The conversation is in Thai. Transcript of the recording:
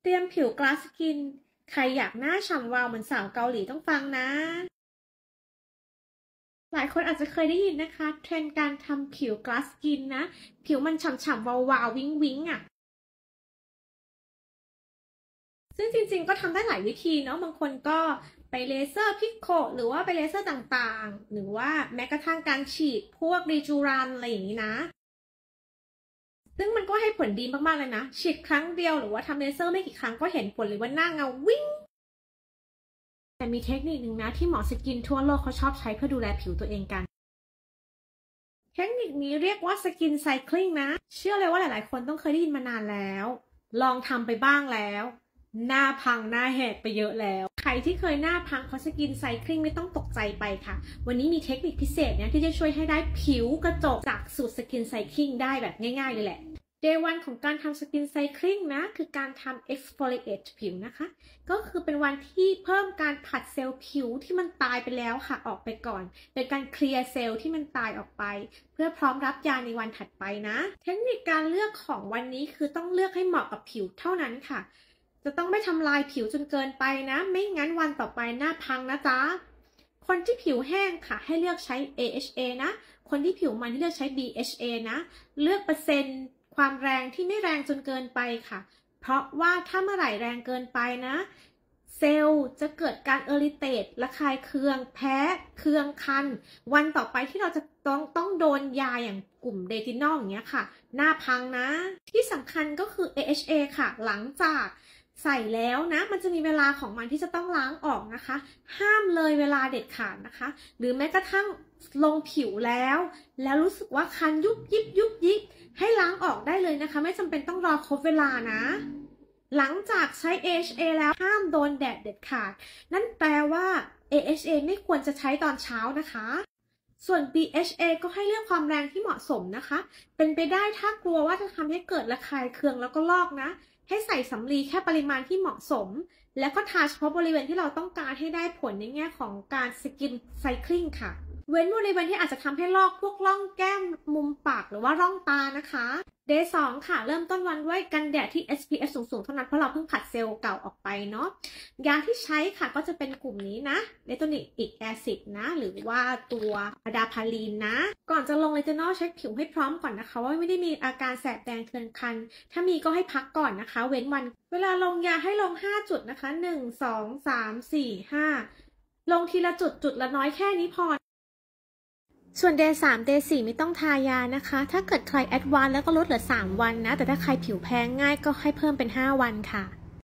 เตรียมผิวกลาสกินใครอยากหน้าฉ่ำวาวเหมือนสาวเกาหลีต้องฟังนะ หลายคนอาจจะเคยได้ยินนะคะเทรนด์การทำผิวกลาสกินนะ ผิวมันฉ่ำๆวาวๆวิ้งวิ้งอ่ะซึ่งจริงๆก็ทำได้หลายวิธีเนาะบางคนก็ไปเลเซอร์พิกโคหรือว่าไปเลเซอร์ต่างๆหรือว่าแม้กระทั่งการฉีดพวกรีจูรันอะไรอย่างนี้นะซึ่งมันก็ให้ผลดีมากๆเลยนะฉีดครั้งเดียวหรือว่าทำเลเซอร์ไม่กี่ครั้งก็เห็นผลเลยว่าหน้าเงาวิ่งแต่มีเทคนิคหนึ่งนะที่หมอสกินทั่วโลกเขาชอบใช้เพื่อดูแลผิวตัวเองกันเทคนิคนี้เรียกว่าสกินไซคลิงนะเชื่อเลยว่าหลายๆคนต้องเคยได้ยินมานานแล้วลองทำไปบ้างแล้วหน้าพังหน้าแหกไปเยอะแล้วใครที่เคยหน้าพังเพราะสกินไซคลิงไม่ต้องตกใจไปค่ะวันนี้มีเทคนิคพิเศษเนี่ยที่จะช่วยให้ได้ผิวกระจกจากสูตรสกินไซคลิงได้แบบง่ายๆเลยแหละDay 1ของการทำสกินไซคลิงนะคือการทำ exfoliate ผิวนะคะก็คือเป็นวันที่เพิ่มการผัดเซลล์ผิวที่มันตายไปแล้วค่ะออกไปก่อนเป็นการเคลียร์เซลล์ที่มันตายออกไปเพื่อพร้อมรับยาในวันถัดไปนะเทคนิคการเลือกของวันนี้คือต้องเลือกให้เหมาะกับผิวเท่านั้นค่ะจะต้องไม่ทำลายผิวจนเกินไปนะไม่งั้นวันต่อไปหน้าพังนะจ๊ะคนที่ผิวแห้งค่ะให้เลือกใช้ AHA นะคนที่ผิวมันให้เลือกใช้ BHA นะเลือกเปอร์เซ็นต์ความแรงที่ไม่แรงจนเกินไปค่ะเพราะว่าถ้าเมื่อไหร่แรงเกินไปนะเซลล์จะเกิดการเอริเตตระคายเคืองแพ้เคืองคันวันต่อไปที่เราจะต้องโดนยาอย่างกลุ่มเดตินอลอย่างเงี้ยค่ะหน้าพังนะที่สำคัญก็คือ AHA ค่ะหลังจากใส่แล้วนะมันจะมีเวลาของมันที่จะต้องล้างออกนะคะห้ามเลยเวลาเด็ดขาดนะคะหรือแม้กระทั่งลงผิวแล้วรู้สึกว่าคันยุบยิบให้ล้างออกได้เลยนะคะไม่จำเป็นต้องรอครบเวลานะหลังจากใช้ AHA แล้วห้ามโดนแดดเด็ดขาดนั่นแปลว่า AHA ไม่ควรจะใช้ตอนเช้านะคะส่วน BHA ก็ให้เลือกความแรงที่เหมาะสมนะคะเป็นไปได้ถ้ากลัวว่าจะทำให้เกิดระคายเคืองแล้วก็ลอกนะให้ใส่สำลีแค่ปริมาณที่เหมาะสมแล้วก็ทาเฉพาะบริเวณที่เราต้องการให้ได้ผลในแง่ของการสกินไซคลิงค่ะเว้นบริเวณที่อาจจะทำให้ลอกพวกร่องแก้มมุมปากหรือว่าร่องตานะคะ Day 2ค่ะเริ่มต้นวันด้วยกันแดดที่ SPF สูงๆเท่านั้นเพราะเราเพิ่งผัดเซลล์เก่าออกไปเนาะยาที่ใช้ค่ะก็จะเป็นกลุ่มนี้นะเลโทนิกแอซิดนะหรือว่าตัวอะดาพาลีนนะก่อนจะลงเลตินอลเช็คผิวให้พร้อมก่อนนะคะว่าไม่ได้มีอาการแสบแดงเคืองคันถ้ามีก็ให้พักก่อนนะคะเว้นวันเวลาลงยาให้ลง5จุดนะคะ1 2 3 4 5ลงทีละจุดละน้อยแค่นี้พอส่วน Day 3 Day 4ไม่ต้องทายานะคะถ้าเกิดใครแอดวานซ์แล้วก็ลดเหลือ3วันนะแต่ถ้าใครผิวแพ้ง่ายก็ให้เพิ่มเป็น5วันค่ะ